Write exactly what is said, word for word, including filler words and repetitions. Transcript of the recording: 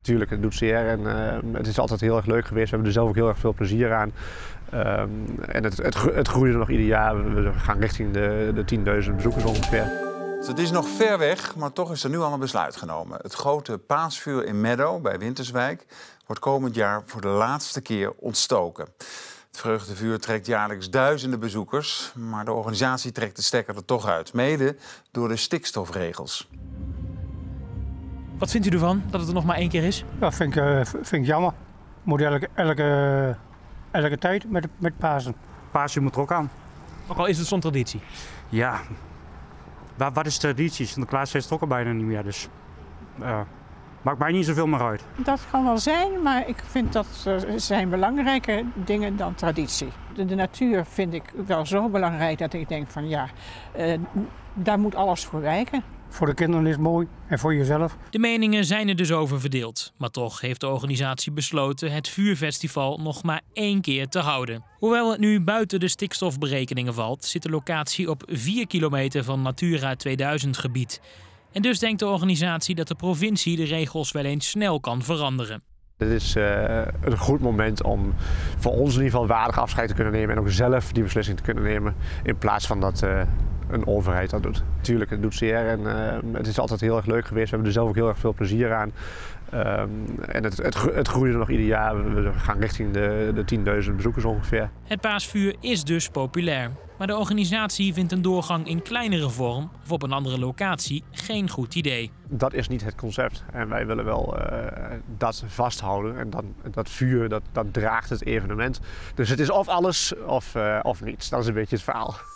Tuurlijk, het doet zeer en uh, het is altijd heel erg leuk geweest. We hebben er zelf ook heel erg veel plezier aan. Um, en het, het, het groeide nog ieder jaar. We gaan richting de, de tienduizend bezoekers ongeveer. Dus het is nog ver weg, maar toch is er nu al een besluit genomen. Het grote paasvuur in Meadow bij Winterswijk wordt komend jaar voor de laatste keer ontstoken. Het vreugdevuur trekt jaarlijks duizenden bezoekers, maar de organisatie trekt de stekker er toch uit. Mede door de stikstofregels. Wat vindt u ervan, dat het er nog maar één keer is? Dat vind ik, uh, vind ik jammer. Moet elke, elke, elke tijd met, met Pasen. Pasen moet er ook aan. Ook al is het zo'n traditie. Ja, wat, wat is traditie? Sinterklaas is het ook al bijna niet meer, dus uh, maakt mij niet zoveel meer uit. Dat kan wel zijn, maar ik vind dat er zijn belangrijke dingen dan traditie. De, de natuur vind ik wel zo belangrijk dat ik denk van ja, uh, daar moet alles voor wijken. Voor de kinderen is het mooi en voor jezelf. De meningen zijn er dus over verdeeld. Maar toch heeft de organisatie besloten het vuurfestival nog maar één keer te houden. Hoewel het nu buiten de stikstofberekeningen valt, zit de locatie op vier kilometer van Natura tweeduizend gebied. En dus denkt de organisatie dat de provincie de regels wel eens snel kan veranderen. Dit is uh, een goed moment om voor ons in ieder geval waardig afscheid te kunnen nemen en ook zelf die beslissing te kunnen nemen in plaats van dat uh, een overheid dat doet. Tuurlijk, het doet zeer en uh, het is altijd heel erg leuk geweest. We hebben er zelf ook heel erg veel plezier aan. Um, en het, het, het groeide nog ieder jaar. We gaan richting de, de tienduizend bezoekers ongeveer. Het paasvuur is dus populair. Maar de organisatie vindt een doorgang in kleinere vorm of op een andere locatie geen goed idee. Dat is niet het concept. En wij willen wel uh, dat vasthouden. En dan, dat vuur, dat, dat draagt het evenement. Dus het is of alles of, uh, of niets. Dat is een beetje het verhaal.